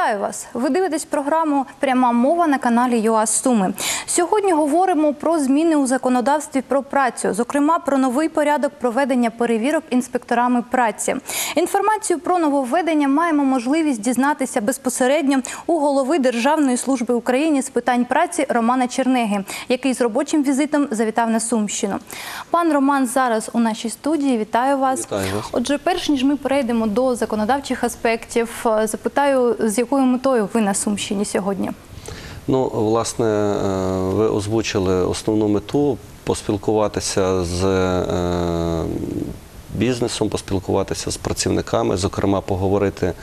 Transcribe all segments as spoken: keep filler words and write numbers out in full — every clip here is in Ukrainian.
Вітаю вас! Ви дивитесь програму «Пряма мова» на каналі ЮА Суми. Сьогодні говоримо про зміни у законодавстві про працю, зокрема про новий порядок проведення перевірок інспекторами праці. Інформацію про нововведення маємо можливість дізнатися безпосередньо у голови Державної служби України з питань праці Романа Чернеги, який з робочим візитом завітав на Сумщину. Пан Роман зараз у нашій студії. Вітаю вас. Вітаю вас. Отже, перш ніж ми перейдемо до законодавчих аспектів, запитаю, з якою метою ви на Сумщині сьогодні? Ну, власне, ви озвучили основну мету – поспілкуватися з бізнесом, поспілкуватися з працівниками, зокрема, поговорити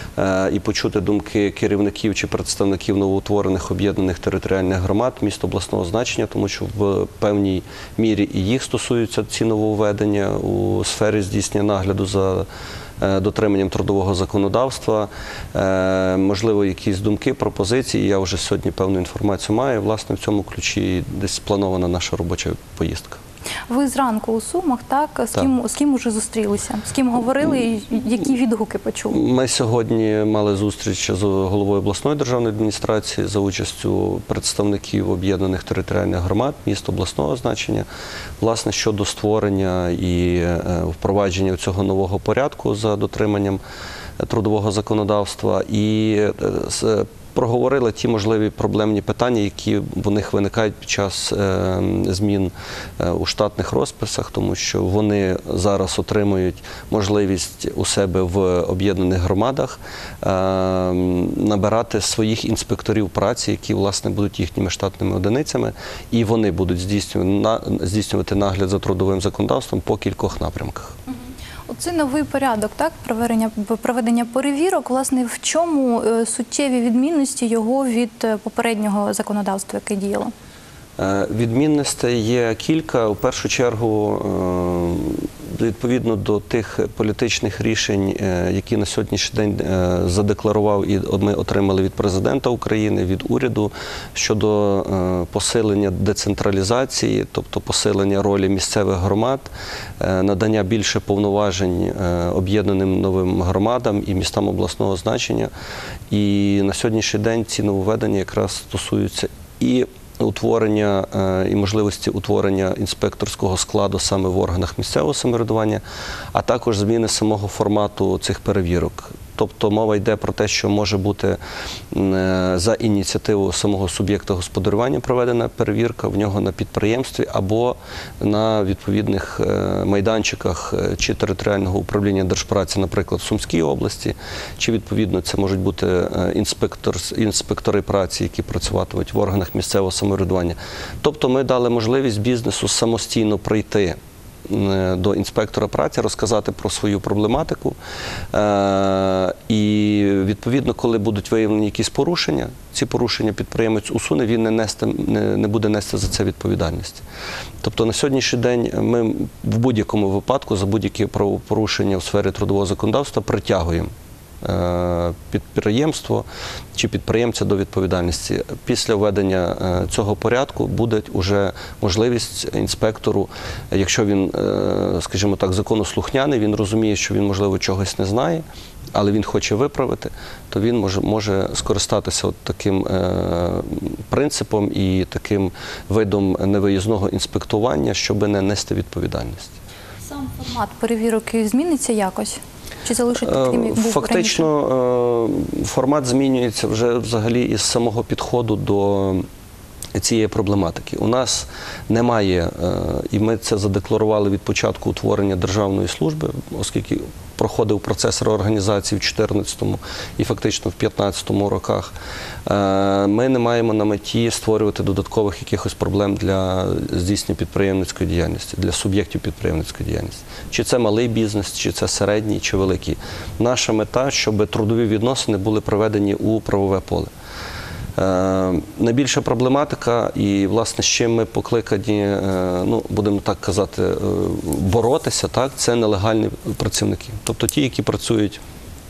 і почути думки керівників чи представників новоутворених об'єднаних територіальних громад міст обласного значення, тому що в певній мірі і їх стосуються ці нововведення у сфері здійснення нагляду за дотриманням трудового законодавства, можливо, якісь думки, пропозиції. Я вже сьогодні певну інформацію маю. Власне, в цьому ключі десь спланована наша робоча поїздка. Ви зранку у Сумах, так? З так. ким, з ким уже зустрілися? З ким говорили і які відгуки почули? Ми сьогодні мали зустріч з головою обласної державної адміністрації за участю представників об'єднаних територіальних громад, міст обласного значення, власне, щодо створення і впровадження цього нового порядку за дотриманням трудового законодавства і проговорили ті можливі проблемні питання, які в них виникають під час е, змін е, у штатних розписах, тому що вони зараз отримують можливість у себе в об'єднаних громадах е, набирати своїх інспекторів праці, які, власне, будуть їхніми штатними одиницями, і вони будуть здійснювати, здійснювати нагляд за трудовим законодавством по кількох напрямках. Оце новий порядок, так, проведення, проведення перевірок. Власне, в чому суттєві відмінності його від попереднього законодавства, яке діяло? Відмінностей є кілька. У першу чергу, відповідно до тих політичних рішень, які на сьогоднішній день задекларував і ми отримали від президента України, від уряду, щодо посилення децентралізації, тобто посилення ролі місцевих громад, надання більше повноважень об'єднаним новим громадам і містам обласного значення. І на сьогоднішній день ці нововведення якраз стосуються і утворення і можливості утворення інспекторського складу саме в органах місцевого самоврядування, а також зміни самого формату цих перевірок. Тобто мова йде про те, що може бути за ініціативу самого суб'єкта господарювання проведена перевірка в нього на підприємстві або на відповідних майданчиках чи територіального управління Держпраці, наприклад, в Сумській області, чи відповідно це можуть бути інспектор, інспектори праці, які працюватимуть в органах місцевого самоврядування. Тобто ми дали можливість бізнесу самостійно прийти до інспектора праці, розказати про свою проблематику. І, відповідно, коли будуть виявлені якісь порушення, ці порушення підприємець усуне, він не, нести, не, не буде нести за це відповідальність. Тобто на сьогоднішній день ми в будь-якому випадку за будь-які правопорушення в сфері трудового законодавства притягуємо підприємство чи підприємця до відповідальності. Після введення цього порядку буде вже можливість інспектору, якщо він, скажімо так, законослухняний, він розуміє, що він, можливо, чогось не знає, але він хоче виправити, то він може, може скористатися от таким е, принципом і таким видом невиїзного інспектування, щоб не нести відповідальність. Сам формат перевірки зміниться якось? Чи залишить таким, як був Фактично, раніше? Формат змінюється вже взагалі із самого підходу до цієї проблематики. У нас немає, і ми це задекларували від початку утворення державної служби, оскільки проходив процес реорганізації в дві тисячі чотирнадцятому і фактично в дві тисячі п'ятнадцятому роках, ми не маємо на меті створювати додаткових якихось проблем для здійснення підприємницької діяльності, для суб'єктів підприємницької діяльності. Чи це малий бізнес, чи це середній, чи великий. Наша мета, щоб трудові відносини були приведені у правове поле. Найбільша проблематика і, власне, з чим ми покликані, ну, будемо так казати, боротися, так, це нелегальні працівники. Тобто ті, які працюють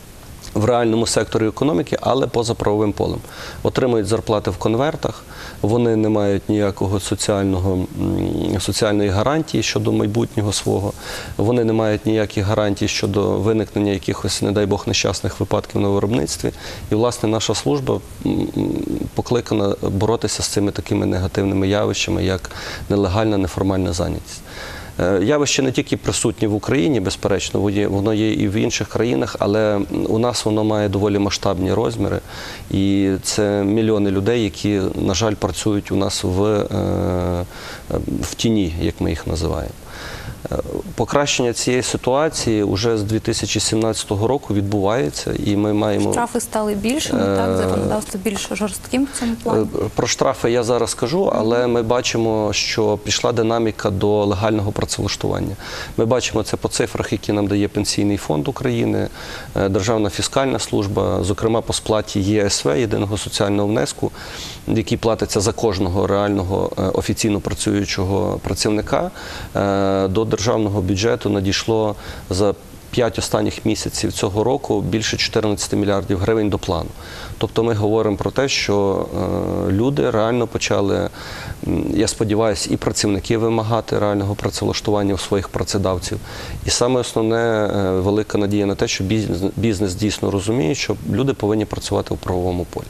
в реальному секторі економіки, але поза правовим полем. Отримують зарплати в конвертах, вони не мають ніякого соціального, соціальної гарантії щодо майбутнього свого, вони не мають ніяких гарантій щодо виникнення якихось, не дай Бог, нещасних випадків на виробництві. І, власне, наша служба покликана боротися з цими такими негативними явищами, як нелегальна, неформальна зайнятість. Явище не тільки присутнє в Україні, безперечно, воно є і в інших країнах, але у нас воно має доволі масштабні розміри. І це мільйони людей, які, на жаль, працюють у нас в, в тіні, як ми їх називаємо. Покращення цієї ситуації вже з дві тисячі сімнадцятого року відбувається, і ми маємо... Штрафи стали більшими, так? Законодавство більш жорстким в цьому плані? Про штрафи я зараз скажу, але ми бачимо, що пішла динаміка до легального працевлаштування. Ми бачимо це по цифрах, які нам дає Пенсійний фонд України, Державна фіскальна служба, зокрема по сплаті Є Ес В, єдиного соціального внеску, який платиться за кожного реального офіційно працюючого працівника, до державного бюджету надійшло за п'ять останніх місяців цього року більше чотирнадцяти мільярдів гривень до плану. Тобто ми говоримо про те, що люди реально почали, я сподіваюся, і працівники вимагати реального працевлаштування у своїх працедавців. І саме основне, велика надія на те, що бізнес, бізнес дійсно розуміє, що люди повинні працювати у правовому полі.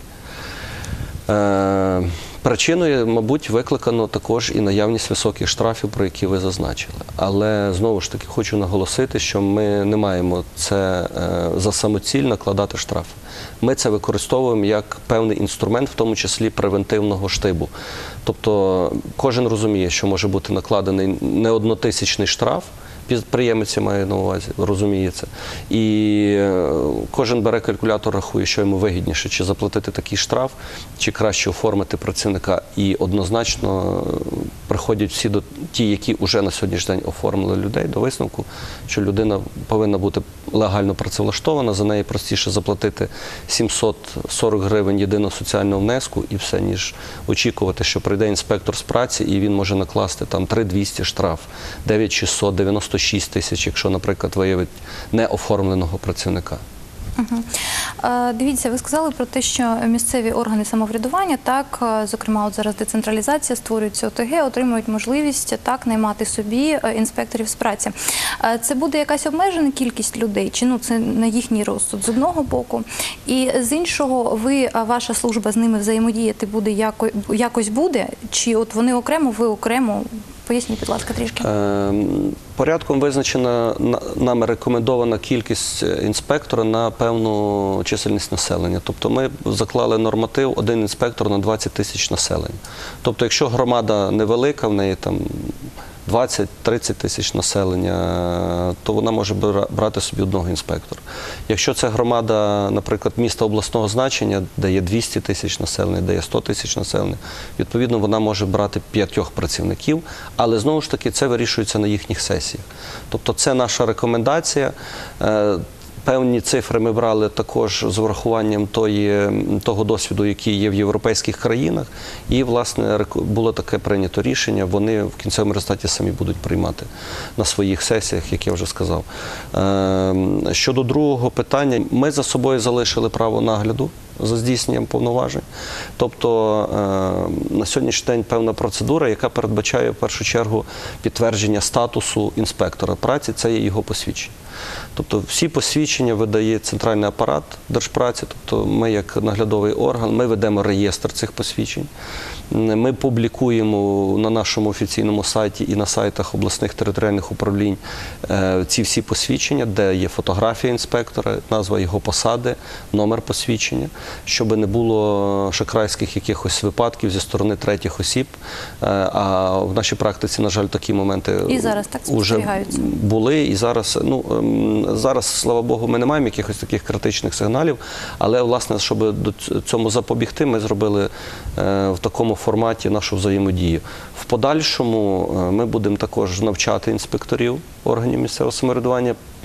Причиною, мабуть, викликано також і наявність високих штрафів, про які ви зазначили. Але, знову ж таки, хочу наголосити, що ми не маємо це за самоціль накладати штрафи. Ми це використовуємо як певний інструмент, в тому числі превентивного штибу. Тобто кожен розуміє, що може бути накладений не однотисячний штраф, підприємець має на увазі, розуміє це. І кожен бере калькулятор, рахує, що йому вигідніше, чи заплатити такий штраф, чи краще оформити працівника. І однозначно приходять всі до ті, які вже на сьогоднішній день оформили людей, до висновку, що людина повинна бути легально працевлаштована, за неї простіше заплатити сімсот сорок гривень єдиного соціального внеску і все, ніж очікувати, що прийде інспектор з праці і він може накласти там три тисячі двісті штраф, дев'ять тисяч шістсот, дев'яносто шість тисяч, якщо, наприклад, виявить неоформленого працівника. Угу. Дивіться, ви сказали про те, що місцеві органи самоврядування, так, зокрема, от зараз децентралізація, створюються О Те Ге, отримують можливість так наймати собі інспекторів з праці. Це буде якась обмежена кількість людей, чи ну, це на їхній розсуд з одного боку? І з іншого, ви, ваша служба з ними взаємодіяти буде яко, якось буде? Чи от вони окремо, ви окремо? Поясніть, будь ласка, трішки. Порядком визначена нами рекомендована кількість інспектора на певну чисельність населення. Тобто ми заклали норматив один інспектор на двадцять тисяч населення. Тобто якщо громада невелика, в неї там двадцять-тридцять тисяч населення, то вона може брати собі одного інспектора. Якщо це громада, наприклад, міста обласного значення, де є двісті тисяч населення, де є сто тисяч населення, відповідно, вона може брати п'ятьох працівників, але, знову ж таки, це вирішується на їхніх сесіях. Тобто це наша рекомендація. Певні цифри ми брали також з врахуванням тої, того досвіду, який є в європейських країнах. І, власне, було таке прийнято рішення. Вони в кінцевому результаті самі будуть приймати на своїх сесіях, як я вже сказав. Щодо другого питання, ми за собою залишили право нагляду за здійсненням повноважень. Тобто на сьогоднішній день певна процедура, яка передбачає в першу чергу підтвердження статусу інспектора праці, це є його посвідчення. Тобто всі посвідчення видає центральний апарат Держпраці, тобто ми як наглядовий орган, ми ведемо реєстр цих посвідчень. Ми публікуємо на нашому офіційному сайті і на сайтах обласних територіальних управлінь ці всі посвідчення, де є фотографія інспектора, назва його посади, номер посвідчення, щоб не було шахрайських якихось випадків зі сторони третіх осіб. А в нашій практиці, на жаль, такі моменти і зараз так спостерігаються. Були. І зараз, ну, зараз, слава Богу, ми не маємо якихось таких критичних сигналів, але, власне, щоб до цьому запобігти, ми зробили в такому форматі нашу взаємодію. В подальшому ми будемо також навчати інспекторів органів місцевого самоврядування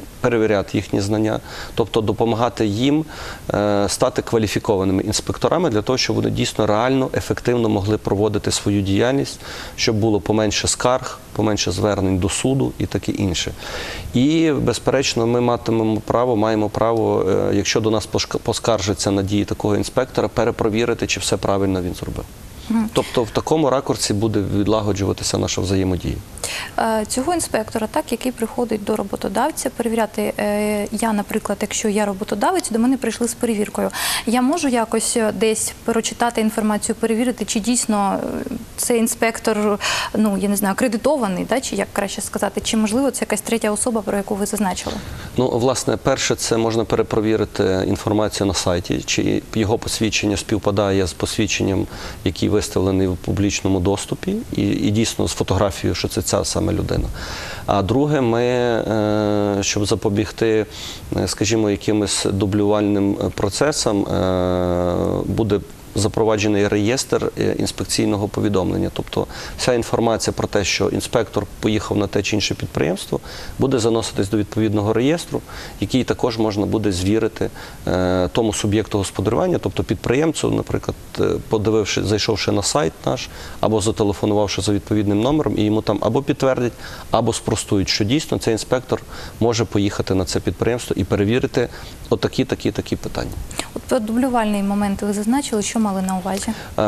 перевіряти їхні знання, тобто допомагати їм е, стати кваліфікованими інспекторами для того, щоб вони дійсно реально, ефективно могли проводити свою діяльність, щоб було поменше скарг, поменше звернень до суду і таке інше. І, безперечно, ми матимемо право, маємо право, е, якщо до нас поскаржаться на дії такого інспектора, перепровірити, чи все правильно він зробив. Тобто в такому ракурсі буде відлагоджуватися наша взаємодія. Цього інспектора, так, який приходить до роботодавця, перевіряти, я, наприклад, якщо я роботодавець, до мене прийшли з перевіркою, я можу якось десь прочитати інформацію, перевірити, чи дійсно цей інспектор, ну, я не знаю, акредитований, да, чи як краще сказати, чи, можливо, це якась третя особа, про яку ви зазначили? Ну, власне, перше, це можна перепровірити інформацію на сайті, чи його посвідчення співпадає з посвідченням, який виставлений в публічному доступі, і, і дійсно з фотографією, що це ця саме людина. А друге, ми, щоб запобігти, скажімо, якимось дублювальним процесам, буде запроваджений реєстр інспекційного повідомлення. Тобто вся інформація про те, що інспектор поїхав на те чи інше підприємство, буде заноситись до відповідного реєстру, який також можна буде звірити тому суб'єкту господарювання, тобто підприємцю, наприклад, подививши, зайшовши на сайт наш, або зателефонувавши за відповідним номером, і йому там або підтвердять, або спростують, що дійсно цей інспектор може поїхати на це підприємство і перевірити отакі, такі, такі питання. От про дублювальний момент ви зазначили, що мали на увазі?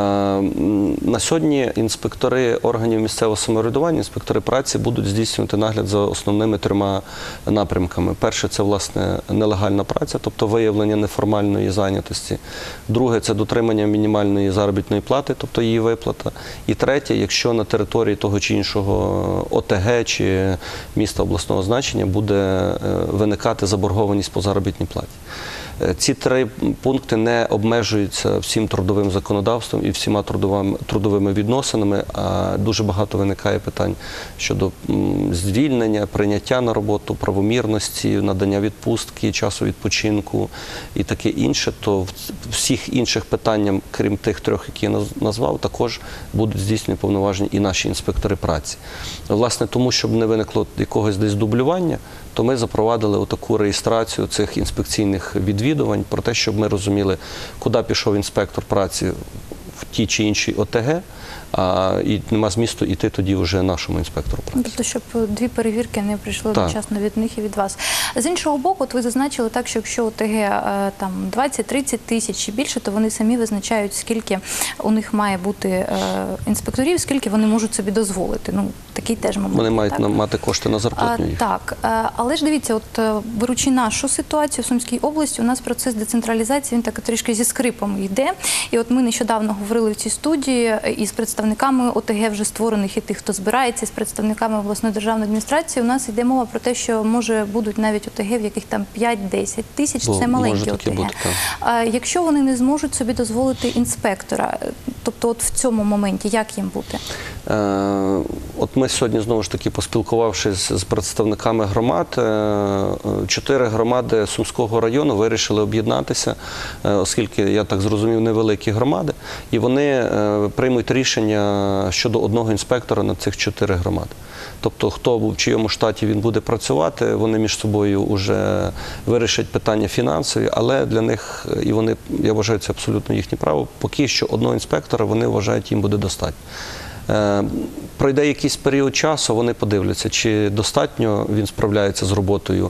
На сьогодні інспектори органів місцевого самоврядування, інспектори праці будуть здійснювати нагляд за основними трьома напрямками. Перше – це, власне, нелегальна праця, тобто виявлення неформальної зайнятості. Друге – це дотримання мінімальної заробітної плати, тобто її виплата. І третє – якщо на території того чи іншого О Те Ге чи міста обласного значення буде виникати заборгованість по заробітній платі. Ці три пункти не обмежуються всім трудовим законодавством і всіма трудовими, трудовими відносинами, а дуже багато виникає питань щодо звільнення, прийняття на роботу, правомірності, надання відпустки, часу відпочинку і таке інше, то в всіх інших питаннях, крім тих трьох, які я назвав, також будуть здійснені повноваження і наші інспектори праці. Власне, тому, щоб не виникло якогось десь дублювання, то ми запровадили отаку реєстрацію цих інспекційних відвідувань про те, щоб ми розуміли, куди пішов інспектор праці в тій чи іншій О Те Ге, а і нема змісту йти тоді вже нашому інспектору праці. Тобто, щоб дві перевірки не прийшли Так. одночасно від них і від вас. З іншого боку, от ви зазначили так, що якщо О Те Ге там двадцять-тридцять тисяч і більше, то вони самі визначають, скільки у них має бути е, інспекторів, скільки вони можуть собі дозволити. Ну, такий теж момент. Вони мають так? мати кошти на зарплатню їх. Так, але ж дивіться, от беручи нашу ситуацію в Сумській області, у нас процес децентралізації, він так трішки зі скрипом йде. І от ми нещодавно говорили в цій студії із представниками О Те Ге вже створених і тих, хто збирається, з представниками обласної державної адміністрації. У нас йде мова про те, що може будуть навіть О Те Ге, в яких там п'ять-десять тисяч, це маленькі О Те Ге. А якщо вони не зможуть собі дозволити інспектора, тобто от в цьому моменті, як їм бути? Е, от ми сьогодні, знову ж таки, поспілкувавшись з представниками громад, чотири громади Сумського району вирішили об'єднатися, оскільки, я так зрозумів, невеликі громади, і вони приймуть рішення щодо одного інспектора на цих чотири громади. Тобто, хто в чийому штаті він буде працювати, вони між собою вже вирішать питання фінансові, але для них, і вони, я вважаю, це абсолютно їхнє право, поки що одного інспектора, вони вважають, їм буде достатньо. Пройде якийсь період часу, вони подивляться, чи достатньо він справляється з роботою.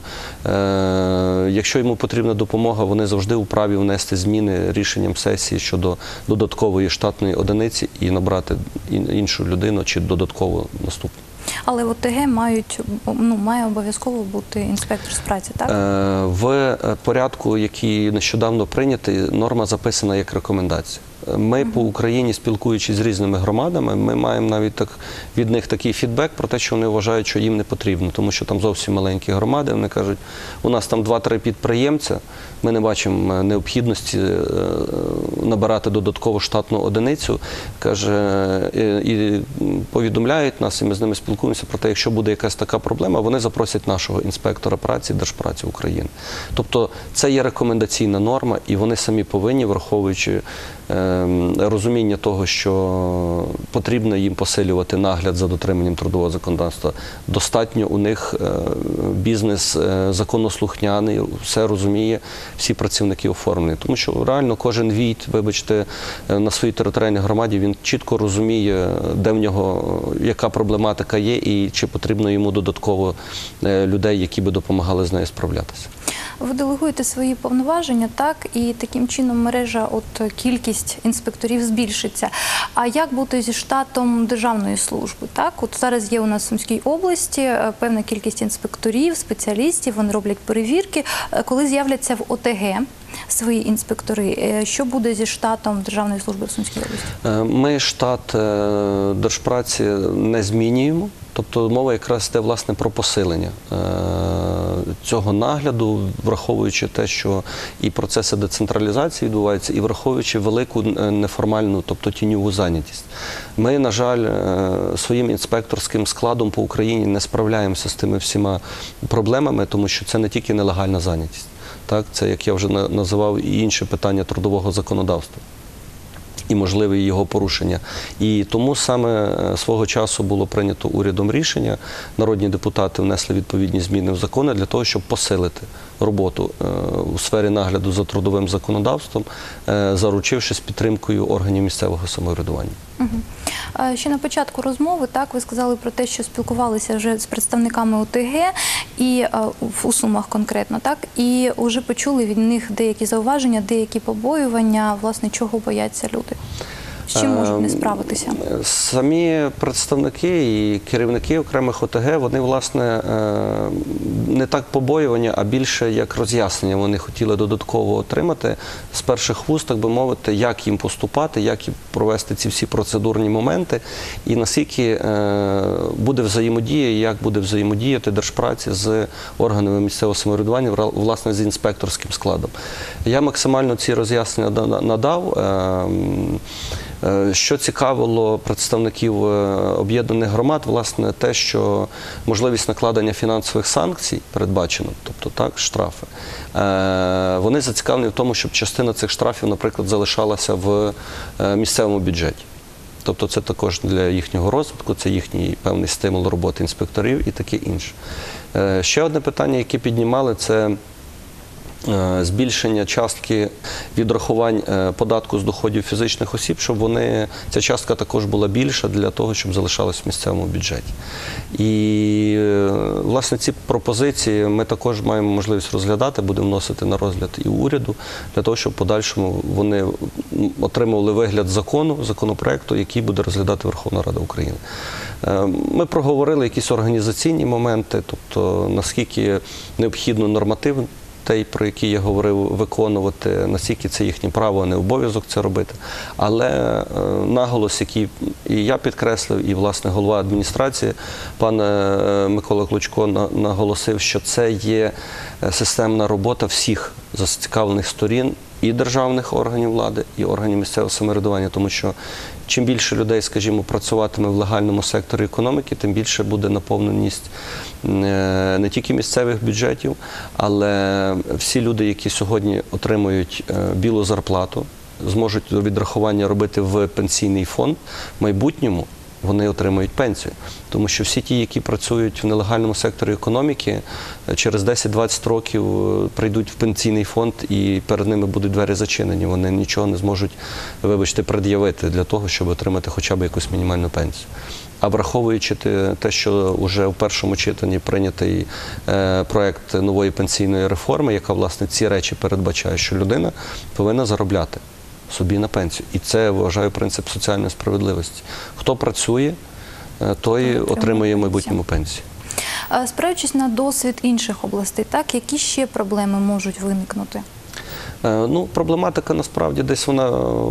Якщо йому потрібна допомога, вони завжди вправі внести зміни рішенням сесії щодо додаткової штатної одиниці і набрати іншу людину чи додатково наступну. Але в О Те Ге мають, ну, має обов'язково бути інспектор з праці, так? В порядку, який нещодавно прийнятий, норма записана як рекомендація. Ми по Україні, спілкуючись з різними громадами, ми маємо навіть так, від них такий фідбек про те, що вони вважають, що їм не потрібно, тому що там зовсім маленькі громади, вони кажуть, у нас там два-три підприємця, ми не бачимо необхідності набирати додаткову штатну одиницю, каже, і повідомляють нас, і ми з ними спілкуємося про те, якщо буде якась така проблема, вони запросять нашого інспектора праці, Держпраці України. Тобто це є рекомендаційна норма, і вони самі повинні, враховуючи розуміння того, що потрібно їм посилювати нагляд за дотриманням трудового законодавства. Достатньо у них бізнес законослухняний, все розуміє, всі працівники оформлені. Тому що реально кожен війт, вибачте, на своїй територіальній громаді, він чітко розуміє, де в нього, яка проблематика є і чи потрібно йому додатково людей, які би допомагали з нею справлятися. Ви делегуєте свої повноваження, так, і таким чином мережа, от кількість інспекторів збільшиться. А як бути зі штатом державної служби? Так, от зараз є у нас в Сумській області певна кількість інспекторів, спеціалістів, вони роблять перевірки. Коли з'являться в О Те Ге свої інспектори, що буде зі штатом державної служби в Сумській області? Ми штат Держпраці не змінюємо. Тобто мова якраз йде, власне, про посилення цього нагляду, враховуючи те, що і процеси децентралізації відбуваються, і враховуючи велику неформальну, тобто тіньову зайнятість. Ми, на жаль, своїм інспекторським складом по Україні не справляємося з тими всіма проблемами, тому що це не тільки нелегальна зайнятість. Так? Це, як я вже називав, і інше питання трудового законодавства і можливе його порушення. І тому саме свого часу було прийнято урядом рішення, народні депутати внесли відповідні зміни в закони для того, щоб посилити роботу у сфері нагляду за трудовим законодавством, заручившись підтримкою органів місцевого самоврядування. Угу. Ще на початку розмови, так, ви сказали про те, що спілкувалися вже з представниками О Те Ге і у Сумах конкретно, так, і вже почули від них деякі зауваження, деякі побоювання, власне, чого бояться люди. З чим можуть не справитися? Самі представники і керівники окремих О Те Ге, вони, власне, не так побоювання, а більше як роз'яснення вони хотіли додатково отримати з перших вуст, так би мовити, як їм поступати, як їм провести ці всі процедурні моменти і наскільки буде взаємодія, і як буде взаємодіяти Держпраці з органами місцевого самоврядування, власне, з інспекторським складом. Я максимально ці роз'яснення надав. Що цікавило представників об'єднаних громад, власне, те, що можливість накладення фінансових санкцій передбачено, тобто так, штрафи, вони зацікавлені в тому, щоб частина цих штрафів, наприклад, залишалася в місцевому бюджеті. Тобто це також для їхнього розвитку, це їхній певний стимул роботи інспекторів і таке інше. Ще одне питання, яке піднімали, це збільшення частки відрахувань податку з доходів фізичних осіб, щоб вони, ця частка також була більша для того, щоб залишалась в місцевому бюджеті. І, власне, ці пропозиції ми також маємо можливість розглядати, будемо вносити на розгляд і уряду, для того, щоб в подальшому вони отримували вигляд закону, законопроекту, який буде розглядати Верховна Рада України. Ми проговорили якісь організаційні моменти, тобто наскільки необхідно норматив, той, про який я говорив, виконувати, наскільки це їхнє право, а не обов'язок це робити. Але наголос, який і я підкреслив, і, власне, голова адміністрації, пан Микола Клочко, наголосив, що це є системна робота всіх зацікавлених сторін, і державних органів влади, і органів місцевого самоврядування, тому що чим більше людей, скажімо, працюватиме в легальному секторі економіки, тим більше буде наповненість не тільки місцевих бюджетів, але всі люди, які сьогодні отримують білу зарплату, зможуть до відрахування робити в пенсійний фонд в майбутньому, вони отримують пенсію. Тому що всі ті, які працюють в нелегальному секторі економіки, через десять-двадцять років прийдуть в пенсійний фонд і перед ними будуть двері зачинені. Вони нічого не зможуть, вибачте, пред'явити для того, щоб отримати хоча б якусь мінімальну пенсію. А враховуючи те, що вже в першому читанні прийнятий проект нової пенсійної реформи, яка, власне, ці речі передбачає, що людина повинна заробляти собі на пенсію. І це, вважаю, принцип соціальної справедливості. Хто працює, той отримує в майбутньому пенсію. Спираючись на досвід інших областей, так, які ще проблеми можуть виникнути? Ну, проблематика, насправді, десь вона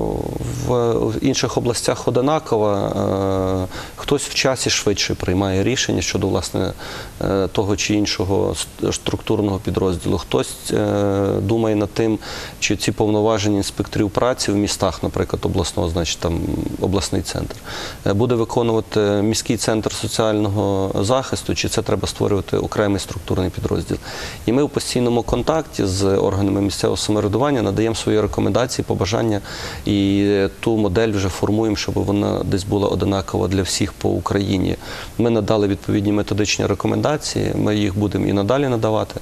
в інших областях одинакова. Хтось в часі швидше приймає рішення щодо, власне, того чи іншого структурного підрозділу. Хтось думає над тим, чи ці повноваження інспекторів праці в містах, наприклад, обласного, значить, там обласний центр, буде виконувати міський центр соціального захисту, чи це треба створювати окремий структурний підрозділ. І ми в постійному контакті з органами місцевого самоврядування самоврядування, надаємо свої рекомендації, побажання і ту модель вже формуємо, щоб вона десь була одинакова для всіх по Україні. Ми надали відповідні методичні рекомендації, ми їх будемо і надалі надавати.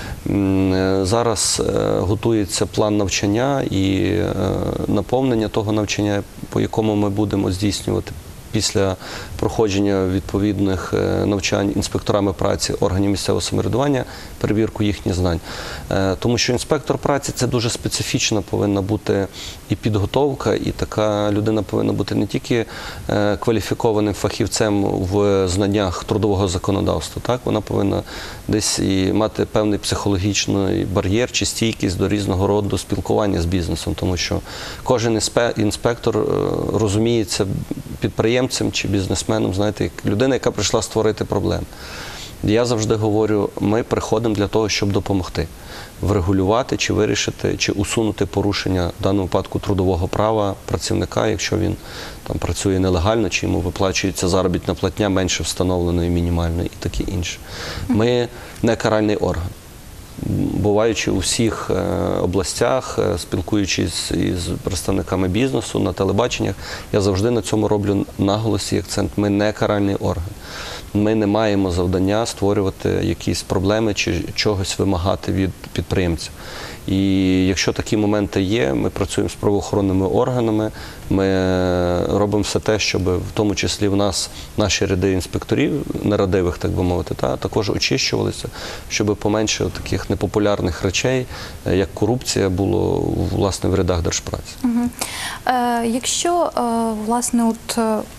Зараз готується план навчання і наповнення того навчання, по якому ми будемо здійснювати після проходження відповідних навчань інспекторами праці органів місцевого самоврядування, перевірку їхніх знань. Тому що інспектор праці – це дуже специфічна повинна бути і підготовка, і така людина повинна бути не тільки кваліфікованим фахівцем в знаннях трудового законодавства, так? Вона повинна десь і мати певний психологічний бар'єр чи стійкість до різного роду спілкування з бізнесом, тому що кожен інспектор розуміється підприємцем чи бізнесменом, знаєте, як людина, яка прийшла створити проблеми. Я завжди говорю, ми приходимо для того, щоб допомогти врегулювати чи вирішити, чи усунути порушення, в даному випадку, трудового права працівника, якщо він там працює нелегально, чи йому виплачується заробітна платня менше встановленої мінімальної і таке інше. Ми не каральний орган. Буваючи у всіх областях, спілкуючись із представниками бізнесу на телебаченнях, я завжди на цьому роблю наголос і акцент. Ми не каральний орган. Ми не маємо завдання створювати якісь проблеми чи чогось вимагати від підприємців. І якщо такі моменти є, ми працюємо з правоохоронними органами, ми робимо все те, щоб в тому числі в нас наші ряди інспекторів, нерадивих, так би мовити, та, також очищувалися, щоб поменше таких непопулярних речей, як корупція, було власне в рядах держпраці. Угу. Е, якщо, е, власне, от...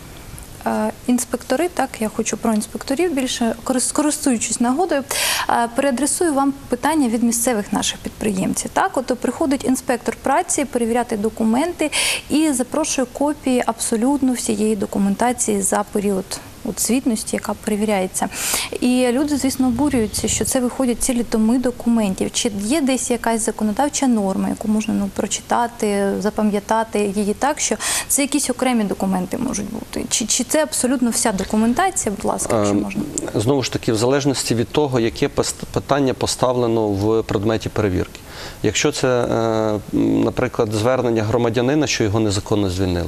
інспектори, так, я хочу про інспекторів більше, користуючись нагодою, переадресую вам питання від місцевих наших підприємців. Так, от приходить інспектор праці перевіряти документи і запрошує копії абсолютно всієї документації за період от звітності, яка перевіряється. І люди, звісно, обурюються, що це виходять цілі томи документів. Чи є десь якась законодавча норма, яку можна ну, прочитати, запам'ятати її так, що це якісь окремі документи можуть бути? Чи, чи це абсолютно вся документація, будь ласка, якщо можна? Знову ж таки, в залежності від того, яке питання поставлено в предметі перевірки. Якщо це, наприклад, звернення громадянина, що його незаконно звільнили,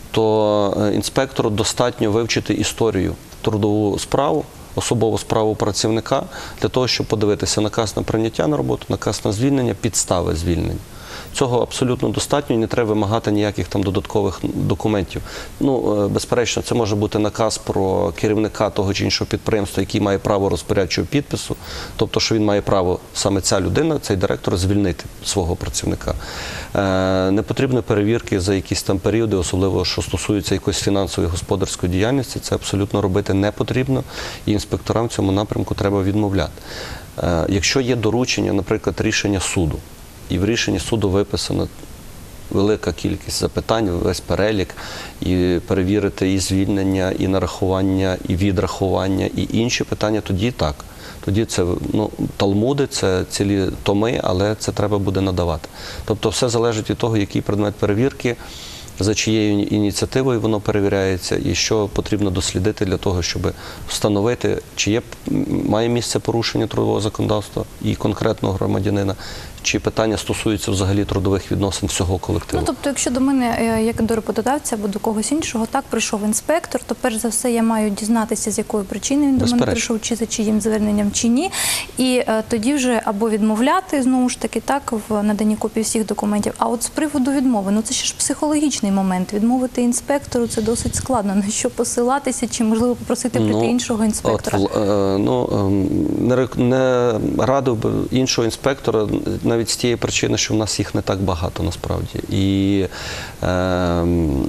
то інспектору достатньо вивчити історію, трудову справу, особову справу працівника, для того, щоб подивитися наказ на прийняття на роботу, наказ на звільнення, підстави звільнення. Цього абсолютно достатньо і не треба вимагати ніяких там додаткових документів. Ну, безперечно, це може бути наказ про керівника того чи іншого підприємства, який має право розпорядчого підпису, тобто, що він має право, саме ця людина, цей директор, звільнити свого працівника. Е, не потрібно перевірки за якісь там періоди, особливо, що стосується якоїсь фінансової господарської діяльності, це абсолютно робити не потрібно, і інспекторам в цьому напрямку треба відмовляти. Е, якщо є доручення, наприклад, рішення суду, і в рішенні суду виписана велика кількість запитань, весь перелік, і перевірити і звільнення, і нарахування, і відрахування, і інші питання, тоді так. Тоді це ну, талмуди, це цілі томи, але це треба буде надавати. Тобто все залежить від того, який предмет перевірки, за чиєю ініціативою воно перевіряється і що потрібно дослідити для того, щоб встановити, чи є, має місце порушення трудового законодавства і конкретного громадянина, чи питання стосуються взагалі трудових відносин всього колективу. Ну, тобто, якщо до мене, як до роботодавця або до когось іншого, так прийшов інспектор, то перш за все я маю дізнатися, з якої причини він до мене прийшов, чи за чиїм зверненням, чи ні. І е, тоді вже або відмовляти, знову ж таки, так, в наданні копії всіх документів. А от з приводу відмови, ну це ще ж психологічний момент. Відмовити інспектору – це досить складно. На що посилатися, чи, можливо, попросити прийти ну, іншого інспектора? От, е, ну, не, не радив би іншого інспектора, навіть з тієї причини, що в нас їх не так багато насправді. І е,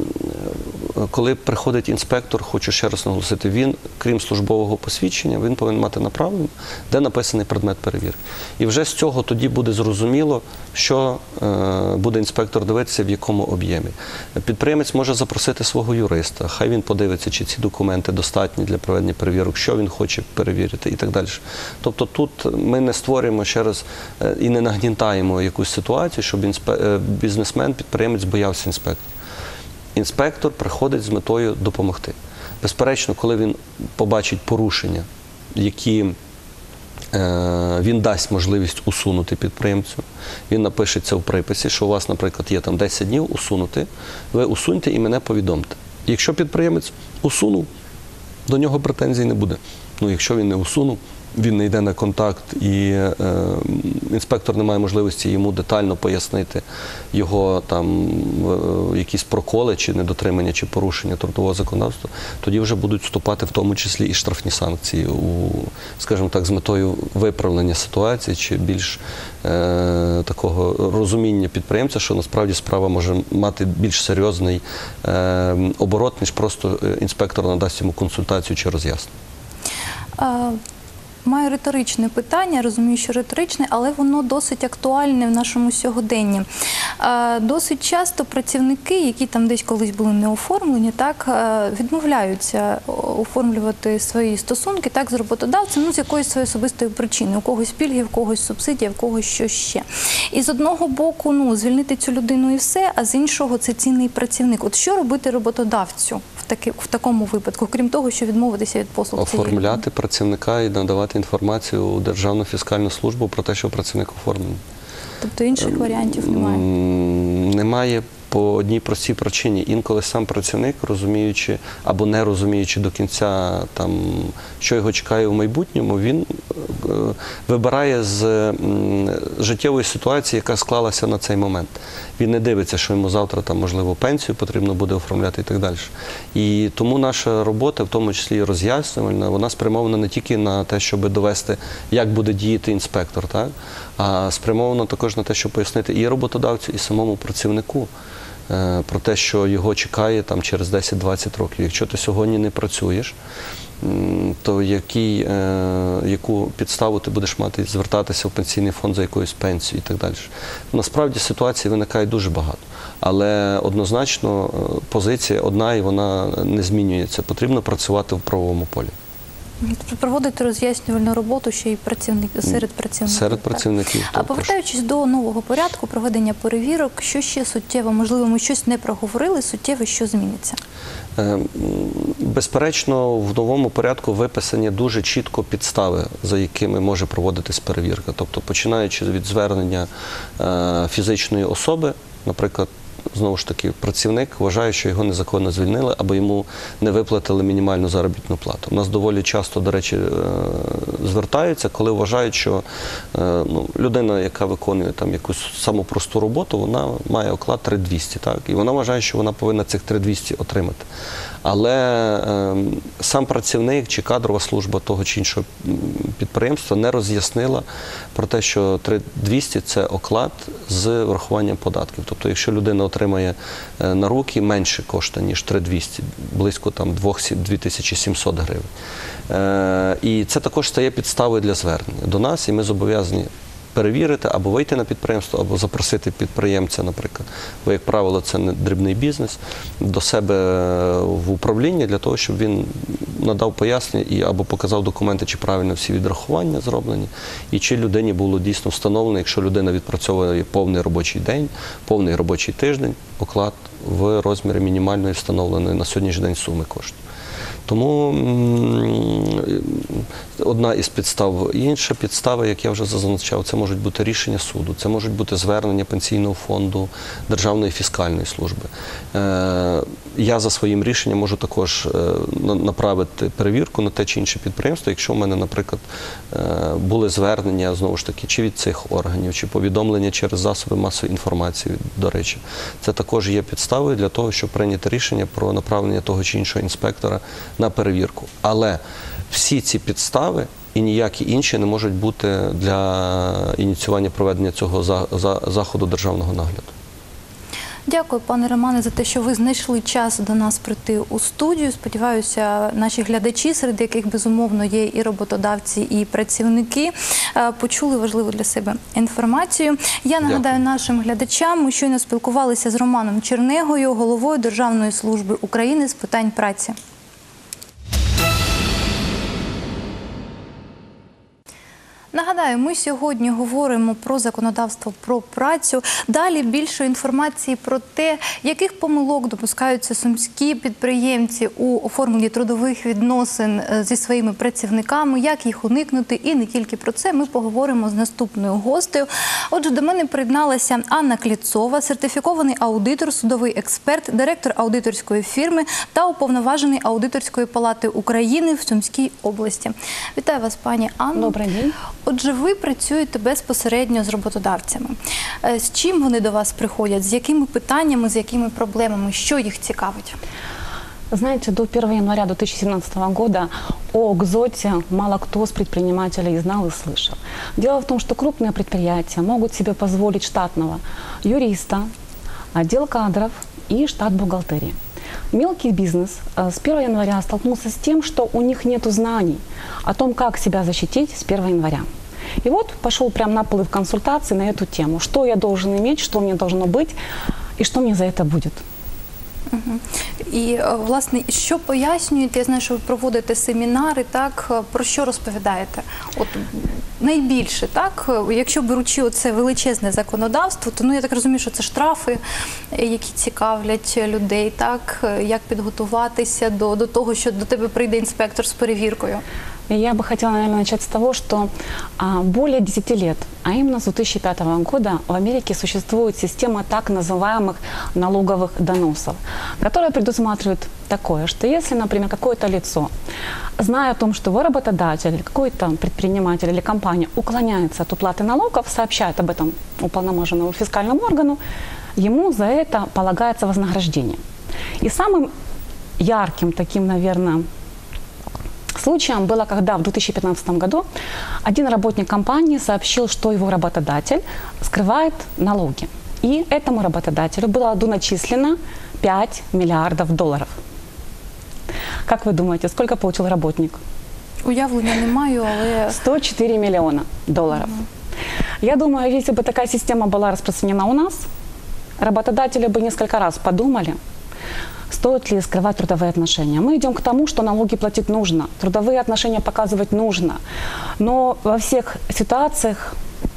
коли приходить інспектор, хочу ще раз наголосити, він, крім службового посвідчення, він повинен мати направлення, де написаний предмет перевірки. І вже з цього тоді буде зрозуміло, що е, буде інспектор дивитися, в якому об'ємі. Підприємець може запросити свого юриста, хай він подивиться, чи ці документи достатні для проведення перевірок, що він хоче перевірити і так далі. Тобто тут ми не створюємо ще раз е, і не нагнітаємо якусь ситуацію, щоб інспе... бізнесмен, підприємець боявся інспектора. Інспектор приходить з метою допомогти. Безперечно, коли він побачить порушення, які він дасть можливість усунути підприємцю. Він напише це в приписі, що у вас, наприклад, є там десять днів усунути, ви усуньте і мене повідомте. Якщо підприємець усунув, до нього претензій не буде. Ну, якщо він не усунув, він не йде на контакт і е, інспектор не має можливості йому детально пояснити його там е, якісь проколи, чи недотримання, чи порушення трудового законодавства, тоді вже будуть вступати в тому числі і штрафні санкції, у, скажімо так, з метою виправлення ситуації, чи більш е, такого розуміння підприємця, що насправді справа може мати більш серйозний е, оборот, ніж просто інспектор надасть йому консультацію чи роз'яснення. Маю риторичне питання, розумію, що риторичне, але воно досить актуальне в нашому сьогоденні. Досить часто працівники, які там десь колись були не оформлені, так, відмовляються оформлювати свої стосунки так, з роботодавцем, ну, з якоїсь своєї особистої причини. У когось пільги, у когось субсидія, у когось що ще. І з одного боку, ну, звільнити цю людину і все, а з іншого це цінний працівник. От що робити роботодавцю в, таки, в такому випадку, крім того, що відмовитися від послуг цієї людини? Оформляти працівника і надавати інформацію у Державну фіскальну службу про те, що працівник оформлений. Тобто інших варіантів немає? Немає по одній простій причині. Інколи сам працівник, розуміючи або не розуміючи до кінця, там, що його чекає в майбутньому, він е, вибирає з е, життєвої ситуації, яка склалася на цей момент. Він не дивиться, що йому завтра, там, можливо, пенсію потрібно буде оформляти і так далі. І тому наша робота, в тому числі і роз'яснювальна, вона спрямована не тільки на те, щоб довести, як буде діяти інспектор, так? А спрямована також на те, щоб пояснити і роботодавцю, і самому працівнику е, про те, що його чекає там, через десять-двадцять років. Якщо ти сьогодні не працюєш, то який, е, яку підставу ти будеш мати звертатися в пенсійний фонд за якоюсь пенсією і так далі. Насправді ситуацій виникає дуже багато, але однозначно позиція одна і вона не змінюється. Потрібно працювати в правовому полі. Проводити роз'яснювальну роботу ще й працівник, серед працівників. Серед працівників. А повертаючись до нового порядку проведення перевірок, що ще суттєво, можливо, ми щось не проговорили, суттєво, що зміниться? Безперечно, в новому порядку виписані дуже чітко підстави, за якими може проводитись перевірка. Тобто, починаючи від звернення фізичної особи, наприклад, знову ж таки, працівник вважає, що його незаконно звільнили, або йому не виплатили мінімальну заробітну плату. У нас доволі часто, до речі, звертаються, коли вважають, що ну, людина, яка виконує там якусь саму просту роботу, вона має оклад три тисячі двісті, так? І вона вважає, що вона повинна цих три тисячі двісті отримати. Але е, сам працівник чи кадрова служба того чи іншого підприємства не роз'яснила про те, що три тисячі двісті – це оклад з врахуванням податків. Тобто, якщо людина отримає е, на руки менше коштує, ніж три тисячі двісті, близько там дві тисячі сімсот гривень. Е, і це також стає підставою для звернення до нас, і ми зобов'язані перевірити, або вийти на підприємство, або запросити підприємця, наприклад, бо, як правило, це не дрібний бізнес, до себе в управління для того, щоб він надав пояснення і або показав документи, чи правильно всі відрахування зроблені, і чи людині було дійсно встановлено, якщо людина відпрацьовує повний робочий день, повний робочий тиждень, оклад в розмірі мінімальної встановленої на сьогоднішній день суми коштів. Тому одна із підстав. Інша підстава, як я вже зазначав, це можуть бути рішення суду, це можуть бути звернення Пенсійного фонду, Державної фіскальної служби. Я за своїм рішенням можу також направити перевірку на те чи інше підприємство, якщо в мене, наприклад, були звернення, знову ж таки, чи від цих органів, чи повідомлення через засоби масової інформації, до речі. Це також є підставою для того, щоб прийняти рішення про направлення того чи іншого інспектора на перевірку. Але всі ці підстави і ніякі інші не можуть бути для ініціювання проведення цього заходу державного нагляду. Дякую, пане Романе, за те, що ви знайшли час до нас прийти у студію. Сподіваюся, наші глядачі, серед яких, безумовно, є і роботодавці, і працівники, почули важливу для себе інформацію. Я нагадаю Дякую. нашим глядачам, ми щойно спілкувалися з Романом Чернегою, головою Державної служби України з питань праці. Нагадаю, ми сьогодні говоримо про законодавство про працю. Далі більше інформації про те, яких помилок допускаються сумські підприємці у оформленні трудових відносин зі своїми працівниками, як їх уникнути, і не тільки про це ми поговоримо з наступною гостею. Отже, до мене приєдналася Анна Кліцова, сертифікований аудитор, судовий експерт, директор аудиторської фірми та уповноважений аудиторської палати України в Сумській області. Вітаю вас, пані Анно. Добрий день. Отже, ви працюєте безпосередньо з роботодавцями. З чим вони до вас приходять? З якими питаннями, з якими проблемами? Що їх цікавить? Знаете, до первого января две тысячи семнадцатого года о КЗОТе мало кто с предпринимателей знал и слышал. Дело в том, что крупные предприятия могут себе позволить штатного юриста, отдел кадров и штат бухгалтерии. Мелкий бизнес с первого января столкнулся с тем, что у них нет знаний о том, как себя защитить с первого января. И вот пошел прям наплыв консультаций на эту тему. Что я должен иметь, что мне должно быть и что мне за это будет. Угу. І, власне, що пояснюєте? Я знаю, що ви проводите семінари, так? Про що розповідаєте? От найбільше, так? Якщо беручи оце величезне законодавство, то, ну, я так розумію, що це штрафи, які цікавлять людей, так? Як підготуватися до, до того, що до тебе прийде інспектор з перевіркою? Я бы хотела, наверное, начать с того, что а, более десяти лет, а именно с две тысячи пятого года в Америке существует система так называемых налоговых доносов, которая предусматривает такое, что если, например, какое-то лицо, зная о том, что его работодатель, какой-то предприниматель или компания уклоняется от уплаты налогов, сообщает об этом уполномоченному фискальному органу, ему за это полагается вознаграждение. И самым ярким таким, наверное, случаем было, когда в две тысячи пятнадцатом году один работник компании сообщил, что его работодатель скрывает налоги. И этому работодателю было доначислено пять миллиардов долларов. Как вы думаете, сколько получил работник? Уявлення не маю, але... сто четыре миллиона долларов. Mm-hmm. Я думаю, если бы такая система была распространена у нас, работодатели бы несколько раз подумали, стоит ли скрывать трудовые отношения. Мы идем к тому, что налоги платить нужно, трудовые отношения показывать нужно. Но во всех ситуациях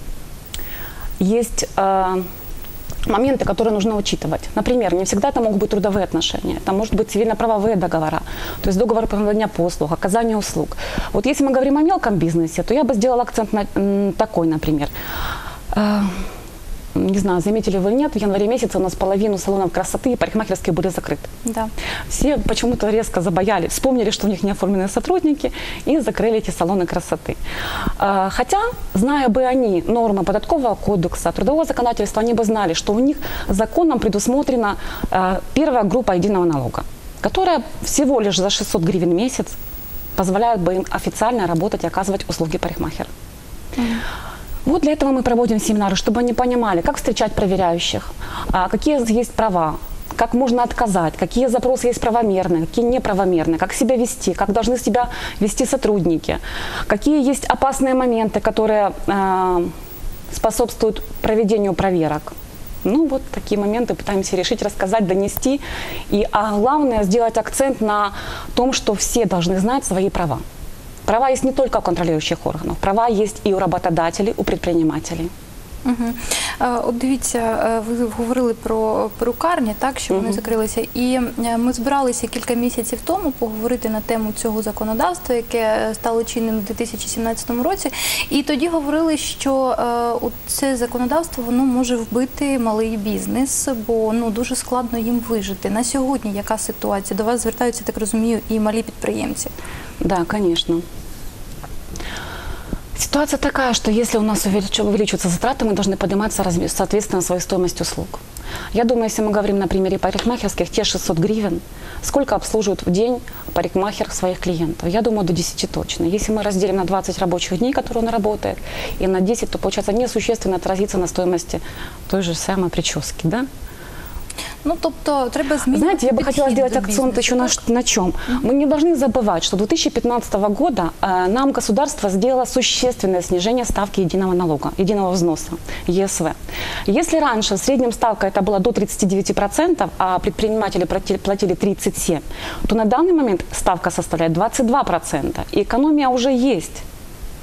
есть э, моменты, которые нужно учитывать. Например, не всегда это могут быть трудовые отношения, это может быть цивильно-правовые договора, то есть договор по надания послуг, оказания услуг. Вот если мы говорим о мелком бизнесе, то я бы сделала акцент на м, такой, например. Э, Не знаю, заметили вы или нет, в январе месяце у нас половину салонов красоты и парикмахерские были закрыты. Да. Все почему-то резко забоялись, вспомнили, что у них не оформленные сотрудники, и закрыли эти салоны красоты. Хотя, зная бы они нормы податкового кодекса, трудового законодательства, они бы знали, что у них законом предусмотрена первая группа единого налога, которая всего лишь за шестьсот гривен в месяц позволяет бы им официально работать и оказывать услуги парикмахера. Mm. Вот для этого мы проводим семинары, чтобы они понимали, как встречать проверяющих, какие есть права, как можно отказать, какие запросы есть правомерные, какие неправомерные, как себя вести, как должны себя вести сотрудники, какие есть опасные моменты, которые э, способствуют проведению проверок. Ну вот такие моменты пытаемся решить, рассказать, донести. И, а главное, сделать акцент на том, что все должны знать свои права. Права есть не только у контролирующих органов, права есть і у работодателей, у предпринимателей. Угу. От дивіться, ви говорили про перукарні, так, що вони угу. закрилися. І ми збиралися кілька місяців тому поговорити на тему цього законодавства, яке стало чинним у дві тисячі сімнадцятому році. І тоді говорили, що е, це законодавство воно може вбити малий бізнес, бо ну, дуже складно їм вижити. На сьогодні яка ситуація? До вас звертаються, так розумію, і малі підприємці. Да, конечно. Ситуация такая, что если у нас увеличиваются затраты, мы должны подниматься соответственно своей стоимость услуг. Я думаю, если мы говорим на примере парикмахерских, те шестьсот гривен, сколько обслуживает в день парикмахер своих клиентов? Я думаю, до десяти точно. Если мы разделим на двадцать рабочих дней, которые он работает, и на десять, то, получается, несущественно отразится на стоимости той же самой прически, да? Ну, тобто, треба змінити. Знаете, я бы хотела сделать акцент еще на, на чем. Mm-hmm. Мы не должны забывать, что с две тысячи пятнадцатого года э, нам государство сделало существенное снижение ставки единого налога, единого взноса, Е С В. Если раньше в среднем ставка это была до тридцати девяти процентов, а предприниматели платили тридцать семь процентов, то на данный момент ставка составляет двадцать два процента, и экономия уже есть.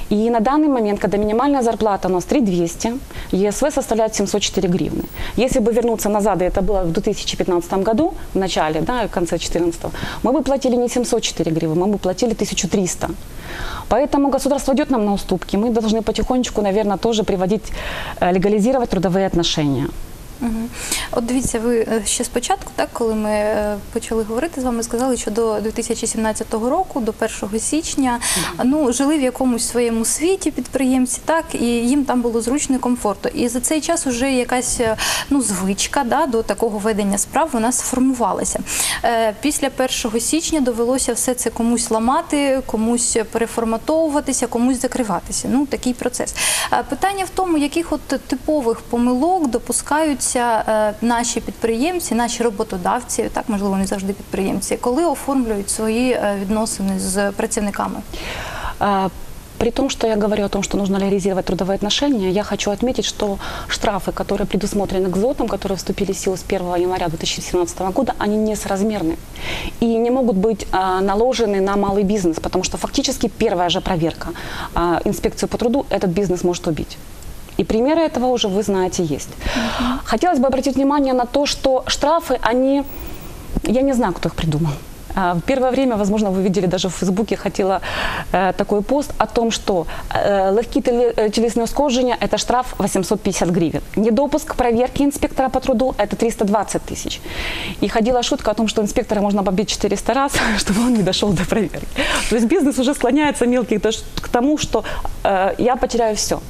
И на данный момент, когда минимальная зарплата у нас три тысячи двести, ЕСВ составляет семьсот четыре гривны. Если бы вернуться назад, и это было в две тысячи пятнадцатом году, в начале, да, в конце две тысячи четырнадцатого, мы бы платили не семьсот четыре гривны, мы бы платили тысячу триста. Поэтому государство идет нам на уступки. Мы должны потихонечку, наверное, тоже приводить, легализировать трудовые отношения. Угу. От дивіться, ви ще спочатку, так, коли ми почали говорити з вами, сказали, що до дві тисячі сімнадцятого року, до першого січня, ну, жили в якомусь своєму світі підприємці, так, і їм там було зручно і комфортно. І за цей час вже якась, ну, звичка, да, до такого ведення справ вона сформувалася. Після першого січня довелося все це комусь ламати, комусь переформатовуватися, комусь закриватися. Ну, такий процес. Питання в тому, яких от типових помилок допускають наші підприємці, наші роботодавці, так, можливо, не завжди підприємці, коли оформлюють свої відносини з працівниками? При том, что я говорю о том, что нужно легализировать трудовые отношения, я хочу отметить, что штрафы, которые предусмотрены ГЗОТом, которые вступили в силу с первого января две тысячи семнадцатого года, они несоразмерны и не могут быть а, наложены на малый бизнес, потому что фактически первая же проверка а, инспекцию по труду этот бизнес может убить. И примеры этого уже, вы знаете, есть. Uh-huh. Хотелось бы обратить внимание на то, что штрафы, они, я не знаю, кто их придумал. В первое время, возможно, вы видели, даже в Фейсбуке хотела э, такой пост о том, что э, легкие телесные ушкоджения – это штраф восемьсот пятьдесят гривен. Недопуск к проверке инспектора по труду – это триста двадцать тысяч. И ходила шутка о том, что инспектора можно побить четыреста раз, чтобы он не дошел до проверки. То есть бизнес уже склоняется мелкий к тому, что э, я потеряю все.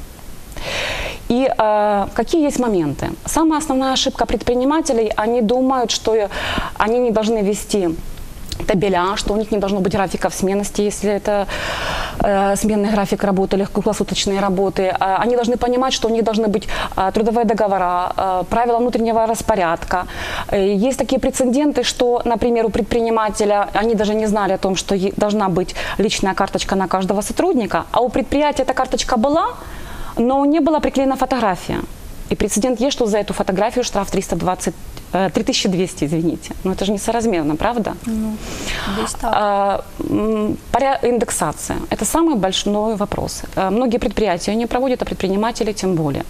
И э, какие есть моменты? Самая основная ошибка предпринимателей, они думают, что они не должны вести табеля, что у них не должно быть графиков сменности, если это э, сменный график работы или круглосуточные работы. Э, они должны понимать, что у них должны быть э, трудовые договора, э, правила внутреннего распорядка. Э, есть такие прецеденты, что, например, у предпринимателя, они даже не знали о том, что должна быть личная карточка на каждого сотрудника, а у предприятия эта карточка была, но не была приклеена фотография. И прецедент есть, что за эту фотографию штраф триста двадцать, три тысячи двести, извините. Но это же несоразмерно, правда? Ну, а, индексация. Это самый большой вопрос. Многие предприятия не проводят, а предприниматели тем более.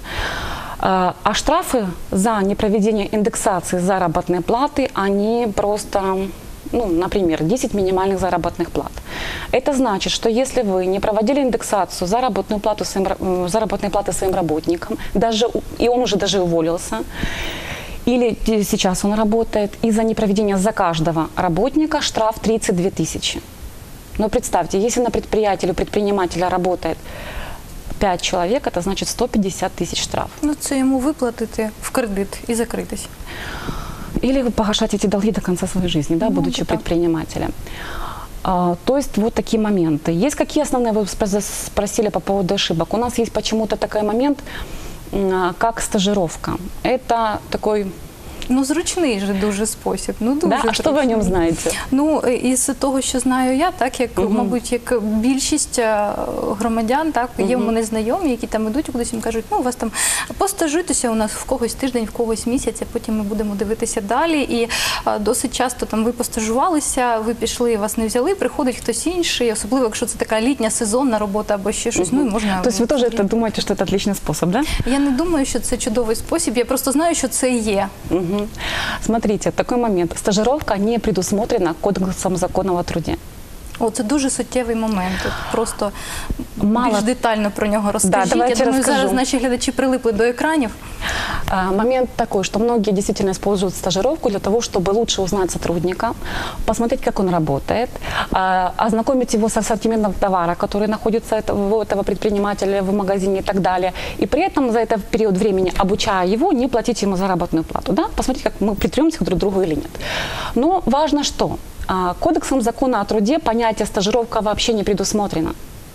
А штрафы за непроведение индексации заработной платы, они просто... Ну, например, десять минимальных заработных плат. Это значит, что если вы не проводили индексацию заработную плату своим, заработной платы своим работникам, даже, и он уже даже уволился, или сейчас он работает, и за непроведение за каждого работника штраф тридцать две тысячи. Но представьте, если на предприятии или предпринимателя работает пять человек, это значит сто пятьдесят тысяч штраф. Ну, це йому виплатити в кредит и закрытись. Или вы погашать эти долги до конца своей жизни, да, будучи ну, предпринимателем. А, то есть вот такие моменты. Есть какие основные, вы спросили по поводу ошибок. У нас есть почему-то такой момент, как стажировка. Это такой... Ну, зручний же дуже спосіб. Ну, дуже да? А що ви о ньому знаєте? Ну, із того, що знаю я, так, як, uh-huh. мабуть, як більшість громадян, так, є uh-huh. в мене знайомі, які там ідуть кудись, їм кажуть, ну, у вас там постажуйтеся у нас в когось тиждень, в когось місяць, а потім ми будемо дивитися далі. І а, досить часто там ви постажувалися, ви пішли, вас не взяли, приходить хтось інший, особливо, якщо це така літня сезонна робота або ще щось, uh-huh. ну, і можна... Тобто ви теж это думаєте, що це отличний спосіб, да? Я не думаю, що це чудовий спосіб, я просто знаю, що це є. Uh-huh. Смотрите, такой момент. Стажировка не предусмотрена Кодексом законов о труде. О, це дуже суттєвий момент. От просто Мало... більш детально про нього розкажіть. Да, я думаю, расскажу. Зараз наші глядачі прилипли до екранів. А, момент такой, что многие действительно используют стажировку для того, чтобы лучше узнать сотрудника, посмотреть, как он работает, а, ознакомить его с ассортиментом товара, который находится у этого предпринимателя в магазине и так далее. И при этом за этот период времени, обучая его, не платить ему заработную плату. Да? Посмотреть, как мы притремся друг к другу или нет. Но важно что? Кодексом закона о труде понятие стажировка вообще не предусмотрено.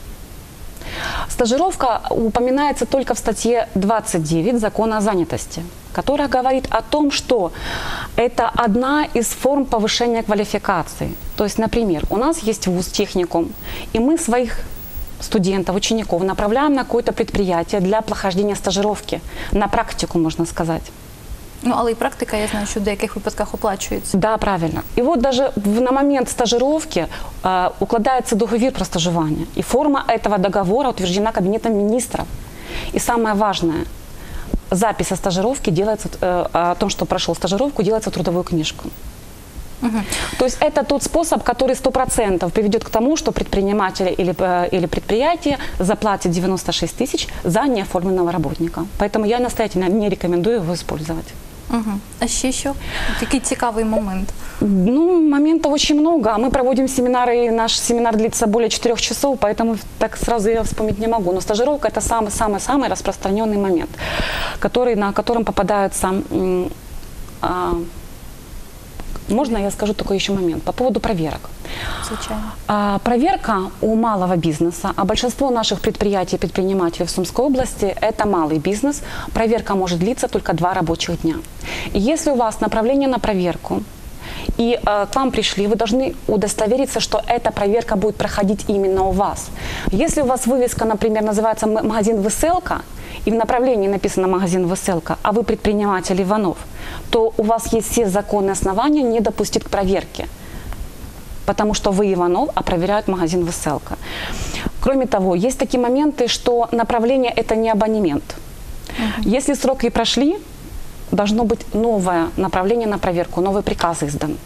Стажировка упоминается только в статье двадцать девять закона о занятости, которая говорит о том, что это одна из форм повышения квалификации. То есть, например, у нас есть вуз, техникум, и мы своих студентов, учеников направляем на какое-то предприятие для прохождения стажировки, на практику, можно сказать. Ну, але і практика, я знаю, що в деяких випадках оплачується. Да, правильно. И вот даже в- на момент стажировки э, укладается договор про стажирование. И форма этого договора утверждена Кабинетом министров. И самое важное, запись о стажировке делается, э, о том, что прошел стажировку, делается в трудовую книжку. То есть это тот способ, который сто процентов приведет к тому, что предприниматель или, э, или предприятие заплатит девяносто шесть тысяч за неоформленного работника. Поэтому я настоятельно не рекомендую его использовать. Угу. А ще що? Такий цікавий момент. Ну, моментов очень много. Мы проводим семинары, и наш семинар длится более четырех часов, поэтому так сразу я вспомнить не могу. Но стажировка – это самый-самый-самый распространенный момент, который, на котором попадаются... м, а, можно я скажу такой еще момент по поводу проверок? Звичайно. А, проверка у малого бизнеса, а большинство наших предприятий и предпринимателей в Сумской области – это малый бизнес. Проверка может длиться только два рабочих дня. И если у вас направление на проверку, и э, к вам пришли, вы должны удостовериться, что эта проверка будет проходить именно у вас. Если у вас вывеска, например, называется м- магазин «Веселка», и в направлении написано «магазин «Веселка», а вы предприниматель Иванов, то у вас есть все законные основания не допустить к проверке, потому что вы Иванов, а проверяют магазин «Веселка». Кроме того, есть такие моменты, что направление – это не абонемент. Uh-huh. Если сроки прошли, должно быть новое направление на проверку, новый приказ издан.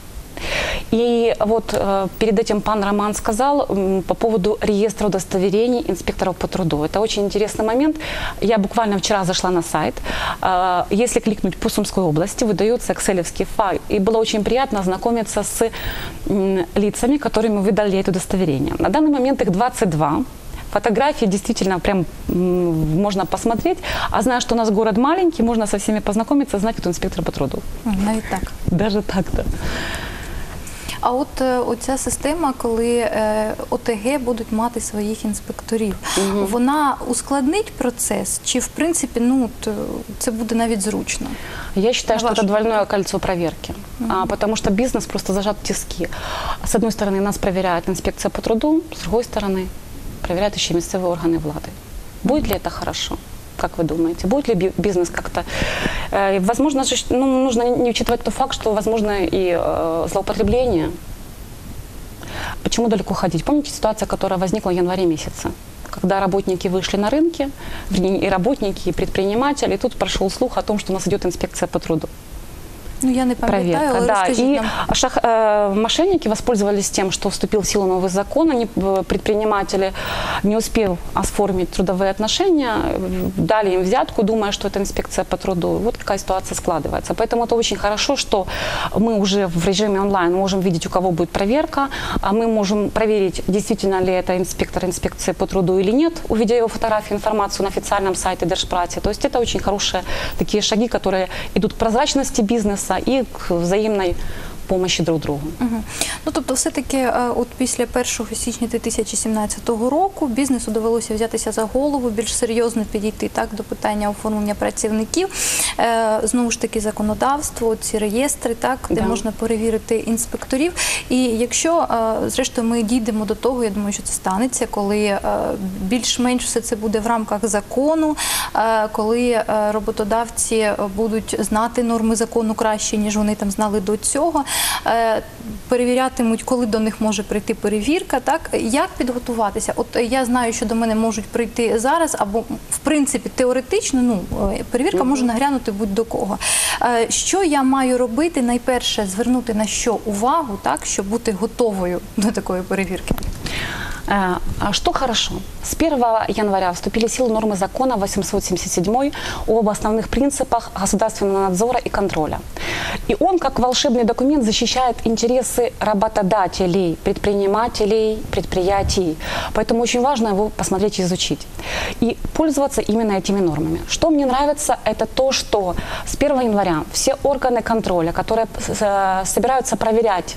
И вот э, перед этим пан Роман сказал м, по поводу реестра удостоверений инспекторов по труду. Это очень интересный момент. Я буквально вчера зашла на сайт. Э, если кликнуть по Сумской области, выдается экселевский файл. И было очень приятно ознакомиться с м, лицами, которыми выдали это удостоверение. На данный момент их двадцать два. Фотографии действительно прям м, можно посмотреть. А зная, что у нас город маленький, можно со всеми познакомиться, знать, кто инспектор по труду. Навіть так. Даже так, да. А от е, оця система, коли е, О Те Ге будуть мати своїх інспекторів, Мгм. вона ускладнить процес? Чи, в принципі, ну, от, е, це буде навіть зручно? Я считаю, На что ваш это двойное кольцо проверки, а, потому что бизнес просто зажат в тиски. С одной стороны, нас проверяет инспекция по труду, с другой стороны, проверяют еще местные органы влады. Будет ли это хорошо? Как вы думаете, будет ли би- бизнес как-то... Э, возможно, же, ну, нужно не учитывать тот факт, что возможно и э, злоупотребление. Почему далеко ходить? Помните ситуация, которая возникла в январе месяце? Когда работники вышли на рынки, вернее, и работники, и предприниматели, и тут прошел слух о том, что у нас идет инспекция по труду. Ну, я не пам'ятаю, Проверка, але да. розкажіть И нам. шах, э, мошенники воспользовались тем, что вступил в силу новый закон, они, э, предприниматели, не успев оформить трудовые отношения, э, дали им взятку, думая, что это инспекция по труду. Вот какая ситуация складывается. Поэтому это очень хорошо, что мы уже в режиме онлайн можем видеть, у кого будет проверка, а мы можем проверить, действительно ли это инспектор инспекции по труду или нет, увидя его фотографию, информацию на официальном сайте Держпраці. То есть это очень хорошие такие шаги, которые идут к прозрачности бизнеса и к взаимной помощи друг другу. Угу. Ну, тобто, все-таки, е, от після першого січня дві тисячі сімнадцятого року бізнесу довелося взятися за голову, більш серйозно підійти так до питання оформлення працівників. Е, знову ж таки, законодавство, ці реєстри, так, де Да. можна перевірити інспекторів. І якщо, е, зрештою, ми дійдемо до того, я думаю, що це станеться, коли е, більш-менш все це буде в рамках закону, е, коли е, роботодавці будуть знати норми закону краще, ніж вони там знали до цього, е, перевірятимуть, коли до них може прийти перевірка, так? Як підготуватися? От я знаю, що до мене можуть прийти зараз, або, в принципі, теоретично, ну, е, перевірка може наглянути будь-до кого. Е, Що я маю робити? Найперше, звернути на що увагу, так, щоб бути готовою до такої перевірки? Э, а Что хорошо? С первого января вступили в силу нормы закона восемьсот семьдесят седьмой об основных принципах государственного надзора и контроля. И он, как волшебный документ, защищает интересы работодателей, предпринимателей, предприятий. Поэтому очень важно его посмотреть и изучить. И пользоваться именно этими нормами. Что мне нравится, это то, что с первого января все органы контроля, которые э, собираются проверять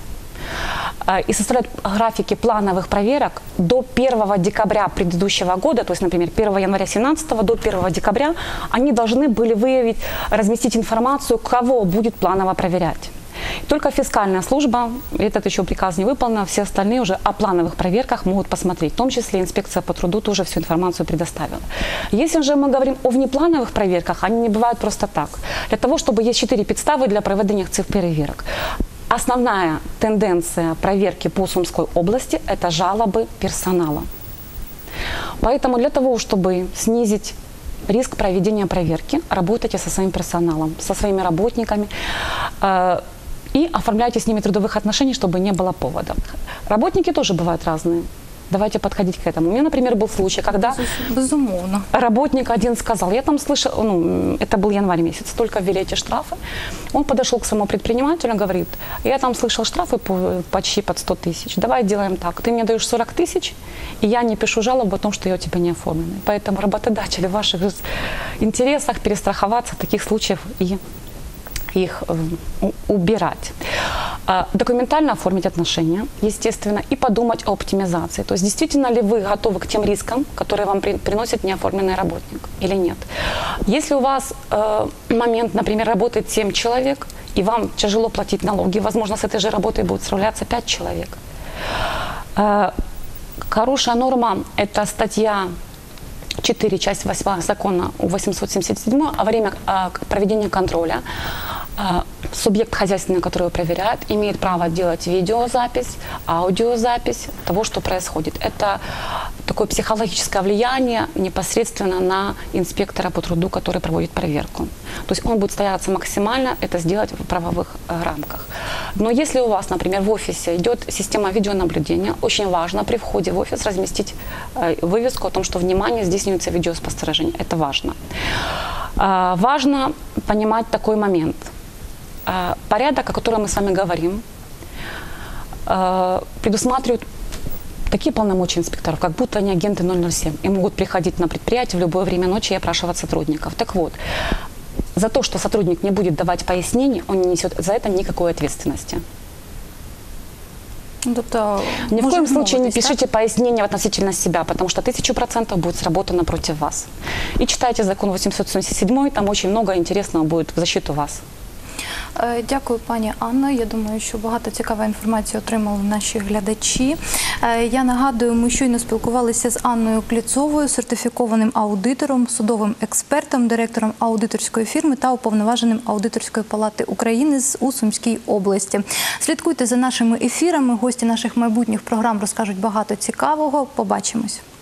и составляют графики плановых проверок до первого декабря предыдущего года, то есть, например, первого января семнадцатого до первого декабря, они должны были выявить, разместить информацию, кого будет планово проверять. Только фискальная служба, этот еще приказ не выполнен, все остальные уже о плановых проверках могут посмотреть. В том числе инспекция по труду тоже всю информацию предоставила. Если же мы говорим о внеплановых проверках, они не бывают просто так. Для того, чтобы есть четыре подставы для проведения цих перевірок. Основная тенденция проверки по Сумской области – это жалобы персонала. Поэтому для того, чтобы снизить риск проведения проверки, работайте со своим персоналом, со своими работниками э, и оформляйте с ними трудовых отношений, чтобы не было повода. Работники тоже бывают разные. Давайте подходить к этому. У меня, например, был случай, когда Безумовно. работник один сказал, я там слышал, ну, это был январь месяц, только ввели эти штрафы. Он подошел к своему предпринимателю и говорит, я там слышал штрафы по, почти под сто тысяч, давай делаем так, ты мне даешь сорок тысяч, и я не пишу жалобу о том, что я у тебя не оформлена. Поэтому работодатели в ваших интересах перестраховаться таких случаев и их э, убирать. А, документально оформить отношения, естественно, и подумать о оптимизации. То есть действительно ли вы готовы к тем рискам, которые вам при, приносит неоформленный работник или нет. Если у вас э, момент, например, работает семь человек, и вам тяжело платить налоги, возможно, с этой же работой будут справляться пять человек. Э, хорошая норма – это статья четыре, часть восьмая закона восемьсот семьдесят семь, а во время а, проведения контроля а, субъект хозяйственный, который его проверяет, имеет право делать видеозапись, аудиозапись того, что происходит. Это такое психологическое влияние непосредственно на инспектора по труду, который проводит проверку. То есть он будет стараться максимально это сделать в правовых э, рамках. Но если у вас, например, в офисе идет система видеонаблюдения, очень важно при входе в офис разместить э, вывеску о том, что, внимание, здесь имеется видеоспостережение. Это важно. Э, важно понимать такой момент. Э, порядок, о котором мы с вами говорим, э, предусматривает такие полномочия инспекторов, как будто они агенты ноль ноль семь, и могут приходить на предприятие в любое время ночи и опрашивать сотрудников. Так вот, за то, что сотрудник не будет давать пояснений, он не несет за это никакой ответственности. Тобто, Ни в коем случае не так? пишите пояснения относительно себя, потому что тысячу процентов будет сработано против вас. И читайте закон восемьсот семьдесят семь, там очень много интересного будет в защиту вас. Дякую, пані Анно. Я думаю, що багато цікавої інформації отримали наші глядачі. Я нагадую, ми щойно спілкувалися з Анною Кліцовою, сертифікованим аудитором, судовим експертом, директором аудиторської фірми та уповноваженим аудиторської палати України у Сумській області. Слідкуйте за нашими ефірами. Гості наших майбутніх програм розкажуть багато цікавого. Побачимось.